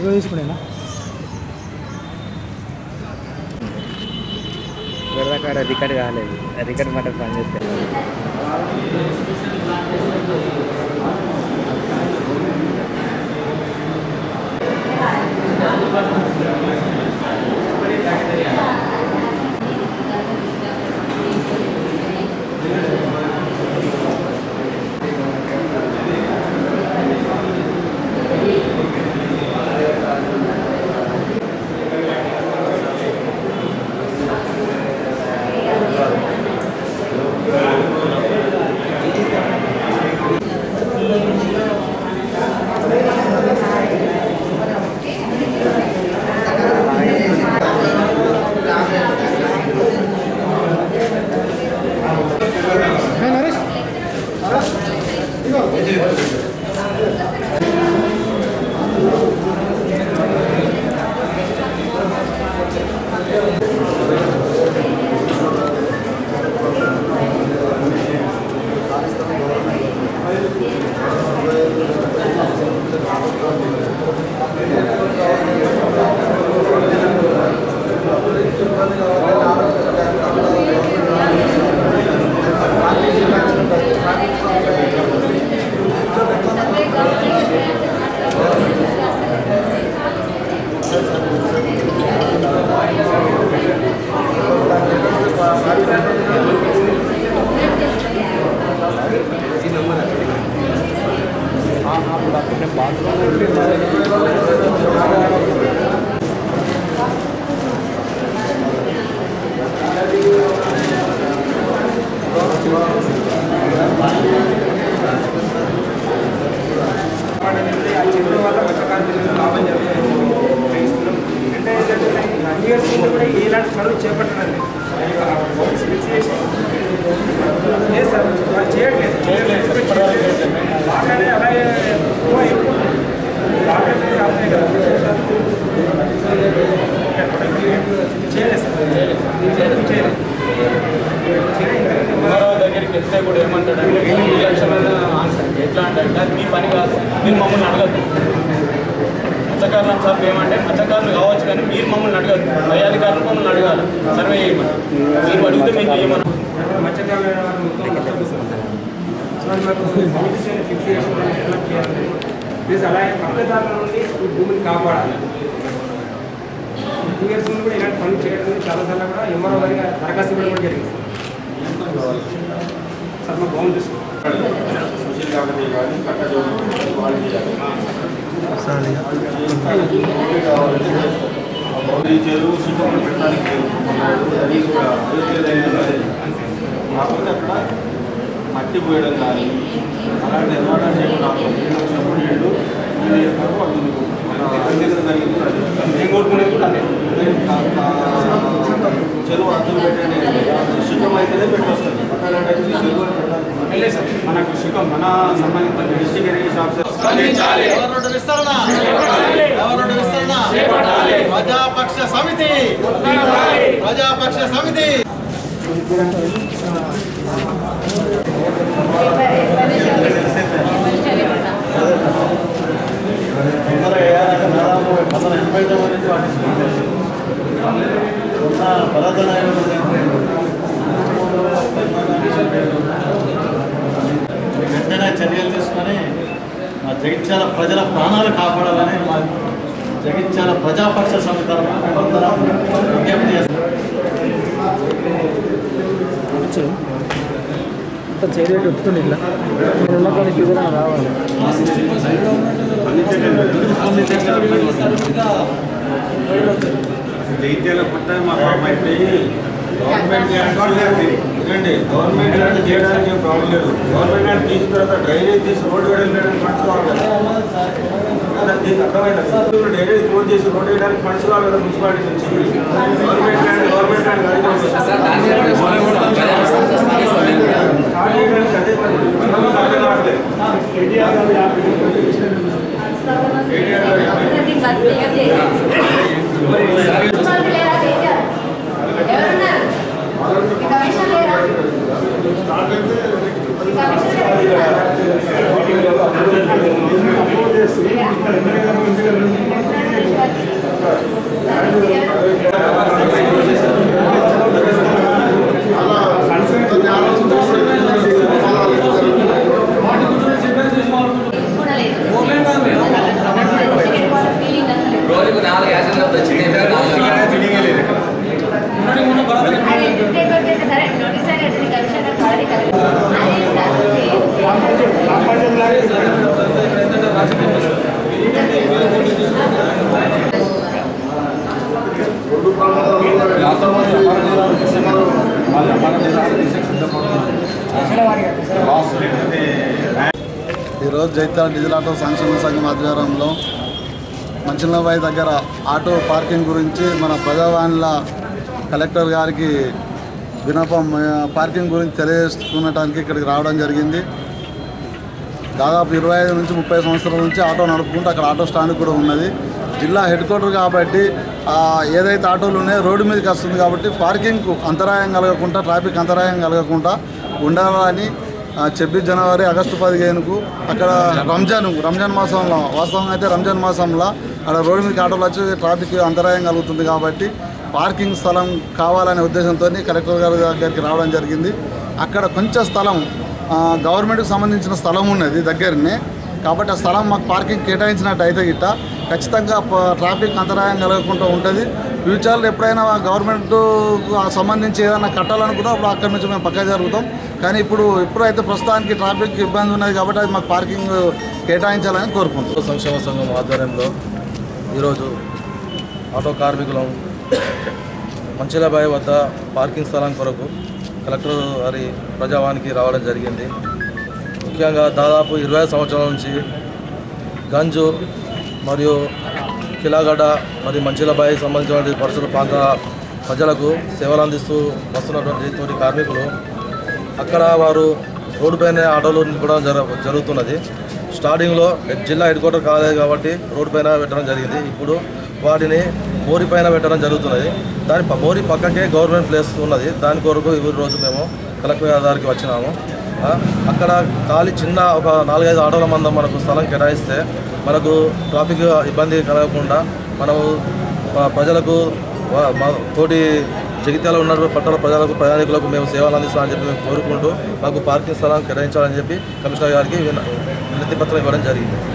తీసుకునేనా కాడ రికార్డ్ కాలేదు, రికార్డ్ మాట పని చేస్తే చేపట్టండి అలాగే దగ్గరికి వెళ్తే కూడా ఏమంటాడంటే లక్షమైన ఆన్సర్ ఎట్లా అంటే మీ పని కాదు, మీరు మమ్మల్ని అడగద్దు. మత్స్యకారులు సార్ ఏమంటే మత్స్యకారులు కావచ్చు కానీ మీరు మమ్మల్ని అడగద్దు, పై అధికారులు మమ్మల్ని అడగాలి, సర్వే చేయమని. మీరు అడిగితే మీకు చేయమని ప్లీజ్ అలాగే పక్కదారుల నుండి భూమిని కాపాడాలి. 2 years నుండి కూడా ఇలాంటి పనులు చేయడం చాలాసార్లు కూడా ఎంఆర్ఓ గారిగా దరఖాస్తు ఇవ్వడం కూడా జరిగింది సార్. మాకు బాగుంది సోషల్ కాబట్టి కానీ కట్ట ఈ చెరువు సీతలు పెట్టడానికి అది కూడా కాకపోతే అక్కడ మట్టి పోయడం కానీ అలాంటి ఎన్వైరన్మెంట్ చేయకుండా వచ్చినప్పుడు నీళ్ళు నేను కోరుకునేది కూడా అదే. చెరువు అర్థం పెట్టండి, శుద్ధం అయితేనే పెట్టొస్తుంది. అలాంటి చెరువు వెళ్ళే సార్ మనకు శుభం మన సంబంధిత డిస్ట్రిక్ట్ ఇరిగేషన్ ఆఫీసర్ ప్రజాపక్ష సమితి ప్రజాపక్ష సమితి వెంటనే చర్యలు తీసుకొని మా జగిత్యాల ప్రజల ప్రాణాలు కాపాడాలని మా జగిత్యాల ప్రజాపక్ష సమితి తరఫున విజ్ఞప్తి చేస్తాం. చర్య వస్తుంది ఇట్లా రావాలి. జగిత్యాల పుట్ట మా ఫామ్ అయిపోయి గవర్నమెంట్ గవర్నమెంట్ ల్యాండ్ చేయడానికి ఏం ప్రాబ్లం లేదు. గవర్నమెంట్ ల్యాండ్ తీసిన తర్వాత డ్రైనేజ్ తీసి రోడ్డు వేయడానికి ఫండ్స్ కావాలి కదా. దీనికి అర్థమైంది, డ్రైనేజ్ క్లోజ్ చేసి రోడ్డు వేయడానికి ఫండ్స్ కావాలి కదా మున్సిపాలిటీ నుంచి. గవర్నమెంట్ ల్యాండ్ గవర్నమెంట్ ఈరోజు జైత్యాల డీజిల్ ఆటో సంక్షేమ సంఘం ఆధ్వర్యంలో మంచినబాయి దగ్గర ఆటో పార్కింగ్ గురించి మన ప్రజావాణిల కలెక్టర్ గారికి విన్నపం పార్కింగ్ గురించి తెలియజేసుకునడానికి ఇక్కడికి రావడం జరిగింది. దాదాపు 25 నుంచి 30 సంవత్సరాల నుంచి ఆటో నడుపుకుంటూ అక్కడ ఆటో స్టాండ్ కూడా ఉన్నది. జిల్లా హెడ్ క్వార్టర్ కాబట్టి ఏదైతే ఆటోలు ఉన్నాయో రోడ్డు మీదకి వస్తుంది కాబట్టి పార్కింగ్కు అంతరాయం కలగకుండా, ట్రాఫిక్ అంతరాయం కలగకుండా ఉండాలని 26 జనవరి ఆగస్టు 15కు అక్కడ రంజాన్ మాసంలో, వాస్తవంగా అయితే రంజాన్ మాసంలో అక్కడ రోడ్డు మీదకి ఆటోలు వచ్చి ట్రాఫిక్ అంతరాయం కలుగుతుంది కాబట్టి పార్కింగ్ స్థలం కావాలనే ఉద్దేశంతో కలెక్టర్ గారి దగ్గరికి రావడం జరిగింది. అక్కడ కొంచెం స్థలం గవర్నమెంట్కి సంబంధించిన స్థలం ఉన్నది దగ్గరనే కాబట్టి ఆ స్థలం మాకు పార్కింగ్ కేటాయించినట్టు అయితే గిట్ట ఖచ్చితంగా ట్రాఫిక్ అంతరాయం కలగకుండా ఉంటుంది. ఫ్యూచర్లో ఎప్పుడైనా గవర్నమెంట్కు సంబంధించి ఏదైనా కట్టాలనుకున్నా అప్పుడు అక్కడి నుంచి మేము పక్క జరుగుతాం. కానీ ఇప్పుడైతే ప్రస్తుతానికి ట్రాఫిక్ ఇబ్బంది ఉన్నది కాబట్టి అది మాకు పార్కింగ్ కేటాయించాలని కోరుకుంటాం. సంక్షేమ సంఘం ఆధ్వర్యంలో ఈరోజు ఆటో కార్మికులం మంచిలాబాయి వద్ద పార్కింగ్ స్థలం కొరకు కలెక్టర్ గారి ప్రజావానికి రావడం జరిగింది. ముఖ్యంగా దాదాపు 20 సంవత్సరాల నుంచి గంజు మరియు కిలాగడ్డ మరియు మంచిలాబాయి సంబంధించినటువంటి పరిసర ప్రాంత ప్రజలకు సేవలు అందిస్తూ వస్తున్నటువంటి తోటి కార్మికులు అక్కడ వారు రోడ్డుపైన ఆటోలు కూడా జరుగుతున్నది. స్టార్టింగ్లో జిల్లా హెడ్ క్వార్టర్ కాలేదు కాబట్టి రోడ్డు పైన పెట్టడం జరిగింది. ఇప్పుడు వాటిని మోరి పైన పెట్టడం జరుగుతున్నది. మోరి పక్కకే గవర్నమెంట్ ప్లేస్ ఉన్నది. దాని కొరకు ఈరోజు మేము కలెక్టర్ గారికి వచ్చినాము. అక్కడ ఖాళీ చిన్న ఒక 4-5 ఆటోల మందం మనకు స్థలం కేటాయిస్తే మనకు ట్రాఫిక్ ఇబ్బంది కలగకుండా మనము ప్రజలకు తోటి జగిత్యాల ఉన్న పట్టణ ప్రజలకు ప్రయాణికులకు మేము సేవలు అందిస్తామని చెప్పి మేము కోరుకుంటూ మాకు పార్కింగ్ స్థలం కేటాయించాలని చెప్పి కమిషనర్ గారికి వినతి పత్రం ఇవ్వడం జరిగింది.